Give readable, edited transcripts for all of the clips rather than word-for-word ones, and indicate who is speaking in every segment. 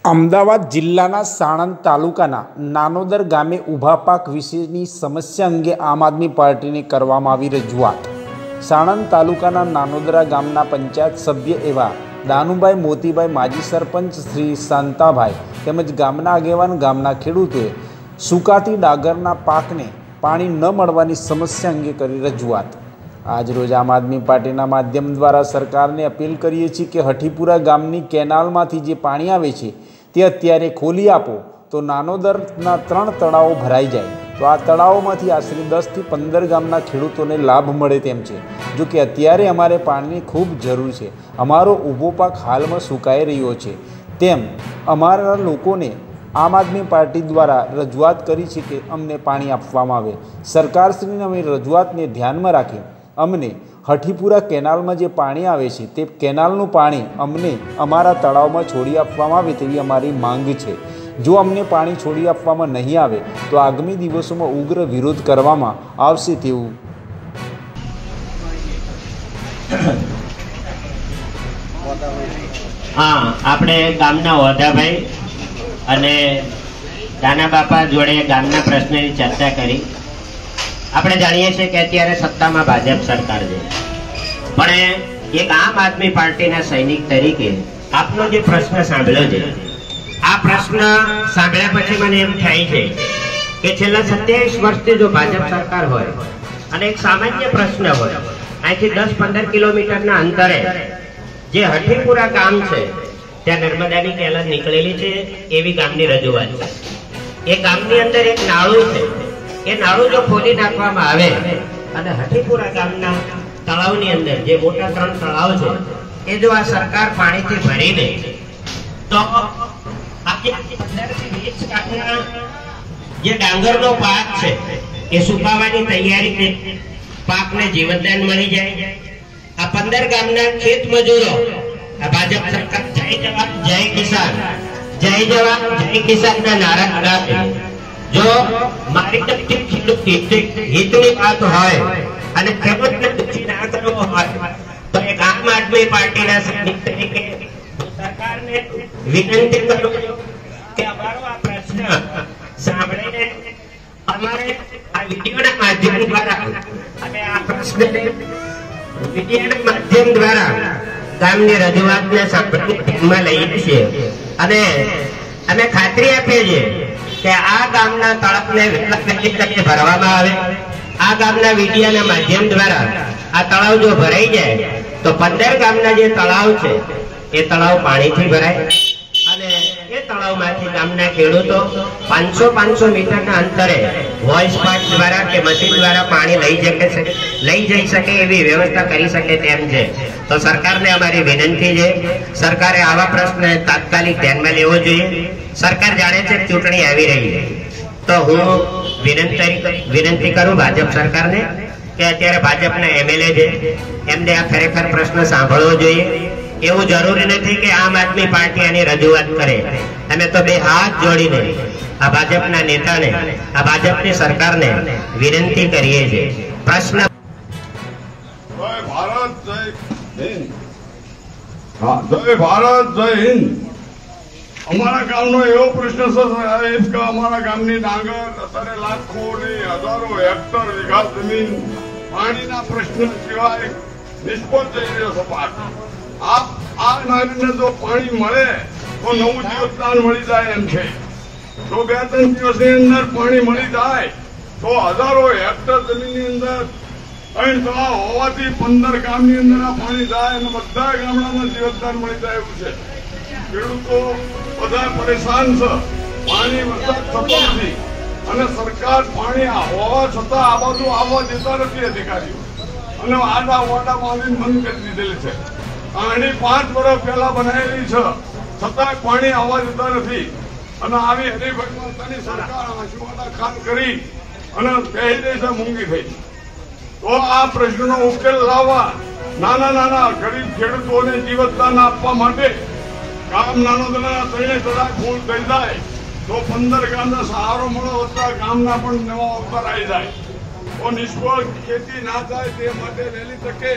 Speaker 1: અમદાવાદ જિલ્લાના સાણંદ તાલુકાના નાનોદર ગામે ઊભા પાક વિશેની સમસ્યા અંગે આમ આદમી પાર્ટીને કરવામાં આવી રજૂઆત। સાણંદ તાલુકાના નાનોદરા ગામના પંચાયત સભ્ય એવા દાનુભાઈ મોતીભાઈ, માજી સરપંચ શ્રી શાંતાભાઈ તેમજ ગામના આગેવાન ગામના ખેડૂતોએ સુકાતી ડાંગરના પાકને પાણી ન મળવાની સમસ્યા અંગે કરી રજૂઆત। આજરોજ આમ આદમી પાર્ટીના માધ્યમ દ્વારા સરકારને અપીલ કરીએ છીએ કે હઠીપુરા ગામની કેનાલમાંથી જે પાણી આવે છે તે અત્યારે ખોલી આપો તો નાનોદરના 3 તળાવો ભરાઈ જાય તો આ તળાવોમાંથી આશરે 10 થી 15 ગામના ખેડૂતોને લાભ મળે તેમ છે। જો કે અત્યારે અમારે પાણીની ખૂબ જરૂર છે, અમારો ઊભો પાક હાલમાં સુકાઈ રહ્યો છે તેમ અમારા લોકોને આમ આદમી પાર્ટી દ્વારા રજૂઆત કરી છે કે અમને પાણી આપવામાં આવે। સરકારશ્રીની અમે રજૂઆતને ધ્યાનમાં રાખી અમને હઠીપુરા કેનાલમાં જે પાણી આવે છે તે કેનાલનું પાણી અમને અમારા તળાવમાં છોડી આપવામાં આવે તેવી અમારી માંગ છે। જો અમને પાણી છોડી આપવામાં નહીં આવે તો આગામી દિવસોમાં ઉગ્ર વિરોધ કરવામાં આવશે તેવું
Speaker 2: આપણે ગામના હોદાભાઈ અને દાના બાપા જોડે ગામના પ્રશ્નની ચર્ચા કરી। આપણે જાણીએ છીએ કે અત્યારે સત્તામાં ભાજપ સરકાર છે, પણ એક આમ આદમી પાર્ટીના સૈનિક તરીકે આપનો જે પ્રશ્ન સાંભળ્યો છે, આ પ્રશ્ન સાંભળ્યા પછી મને એમ થાય છે કે છેલ્લા 27 વર્ષથી જો ભાજપ સરકાર હોય અને એક સામાન્ય પ્રશ્ન હોય, અહીંથી 10-15 કિલોમીટરના અંતરે જે હઠીપુરા ગામ છે ત્યાં નર્મદાની કેનાલ નીકળેલી છે એવી ગામની રજૂઆત છે। એ ગામની અંદર એક નાળું છે, એ નાળું જો ખોલી નાખવામાં આવે અને હઠીપુરા ગામના તળાવની અંદર જે મોટા 3 તળાવ છે એ જો આ સરકાર પાણીથી ભરી દે તો જે ડાંગરનો પાક છે એ સુકાવાની તૈયારી, પાકને જીવનદાન મળી જાય। આ 15 ગામના ખેત મજૂરો આ ભાજપ સરકાર જય જવાન જય કિસાન, જય જવાન જય કિસાન ના નારા લગાવે। જો મારી હિતની વાત હોય અને ખેડૂતને દુઃખી ના કરવો હોય તો એક આમ આદમી પાર્ટીના સૈનિક તરીકે સરકારને વિનંતી કરું કે અમારો આ પ્રશ્ન સાંભળીને અમારે આ વિડીયોના માધ્યમ દ્વારા અને આ પ્રશ્નને વિડીયોના માધ્યમ દ્વારા ગામની રજૂઆતને સાંભળીને ધ્યાનમાં લઈએ છીએ અને અમે ખાતરી આપીએ છીએ કે આ ગામના તળાવને વહેલી તકે ભરવામાં આવે। આ ગામના વીડિયાના માધ્યમ દ્વારા આ તળાવ જો ભરાઈ જાય તો 15 ગામના જે તળાવ છે એ તળાવ પાણીથી ભરાય અને એ તળાવમાંથી ગામના ખેડૂતો 500 મીટરના અંતરે વોઇસ પાઇપ દ્વારા કે મશીન દ્વારા પાણી લઈ જઈ શકે એવી વ્યવસ્થા કરી શકે તેમ છે। તો સરકારને અમારી વિનંતી છે, સરકારે આવા પ્રશ્ન તાત્કાલિક ધ્યાનમાં લેવો જોઈએ। સરકાર જાણે છે ચૂંટણી આવી રહી છે તો હું વિનંતી કરું ભાજપ સરકારને કે અત્યારે ભાજપના એમએલએ છે એમને આ ખરેખર પ્રશ્ન સાંભળવો જોઈએ। એવું જરૂરી નથી કે આમ આદમી પાર્ટી આની રજૂઆત કરે, અમે તો 2 હાથ જોડીને આ ભાજપના નેતાને, આ ભાજપની સરકારને વિનંતી કરીએ છીએ। પ્રશ્ન
Speaker 3: જય ભારત જય હિન્દ। અમારા ગામનો એવો પ્રશ્ન છે સાહેબ કે અમારા ગામની ડાંગર અત્યારે લાખો ને હજારો હેક્ટર વીઘા જમીન પાણીના પ્રશ્ન સિવાય નિષ્ફળ જઈ રહ્યો છે પાક। આ નારીને જો પાણી મળે તો નવું જીવનદાન મળી જાય એમ છે। જો 2-3 દિવસની અંદર પાણી મળી જાય તો હજારો હેક્ટર જમીનની અંદર 3 તળાવ હોવાથી 15 ગામની અંદર આ પાણી જાય અને બધા ગામડામાં જીવનદાન મળી જાય એવું છે। ખેડૂતો બધા પરેશાન છે, પાણી વરસાદ થતો નથી અને સરકાર પાણી હોવા છતાં આ બાજુ આવવા દેતા નથી અધિકારીઓ અને આડા વાડા બાંધીને બંધ કરી દીધેલી છે। આની 5 વર્ષ પહેલા બનાવેલી છે છતાં પાણી આવવા દેતા નથી અને આવી હરિભગવાનની સરકાર આશુવાડા ખાન કરી અને કહી દે છે મૂંગી થઈ। તો આ પ્રશ્નનો ઉકેલ લાવવા નાના ગરીબ ખેડૂતોને જીવનદાન આપવા માટે ગામ નાનોદરા 3 તળાવ ફૂલ થઈ જાય તો 15 ગામના સહારો મળો વત્તા ગામના પણ નવા અવતાર આવી જાય તો નિષ્ફળ ખેતી ના થાય તે માટે વહેલી તકે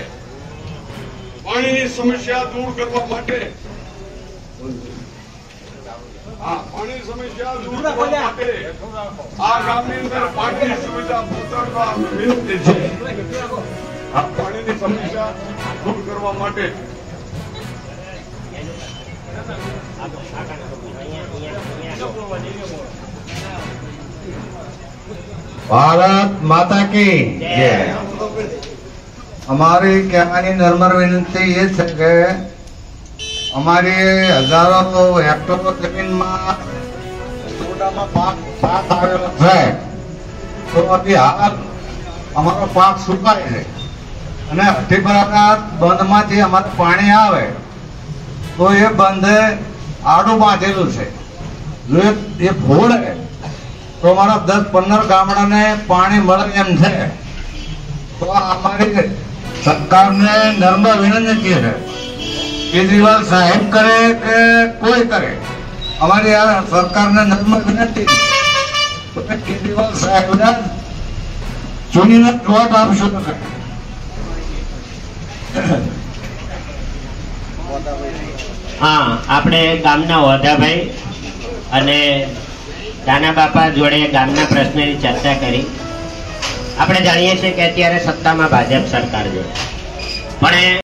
Speaker 3: પાણીની સમસ્યા દૂર કરવા માટે પાણી સમસ્યા દૂર કરવા માટે આ ગામની અંદર પાણીની સુવિધા પહોંચાડવા વિનંતી છે. આ પાણીની સમસ્યા દૂર કરવા માટે
Speaker 4: भारत माता की जय. हमारी कहવાની નમ્ર વિનંતી એ છે કે અમારી હજારો હેક્ટર જમીનમાં પાક આવેલો છે, તો અભી હાલ અમારો પાક સુકાય છે અને અઢીપરાના બંધમાંથી અમારે પાણી આવે તો એ બંધે આડું બાંધેલું છે. જો એ ફોડે તો અમારા 10-15 ગામડાને પાણી મળે એમ છે. તો અમારી સરકારને નમ્ર વિનંતી છે, કેજરીવાલ સાહેબ કરે કે કોઈ કરે, અમારી આ સરકારને નમ્ર વિનંતી છે કે કેજરીવાલ સાહેબને ચૂંટીને વોટ આપશો તો
Speaker 2: હા, આપણે ગામના હોદાભાઈ અને નાના બાપા જોડે ગામના પ્રશ્નની ચર્ચા કરી. આપણે જાણીએ છીએ કે અત્યારે સત્તામાં ભાજપ સરકાર છે, પણ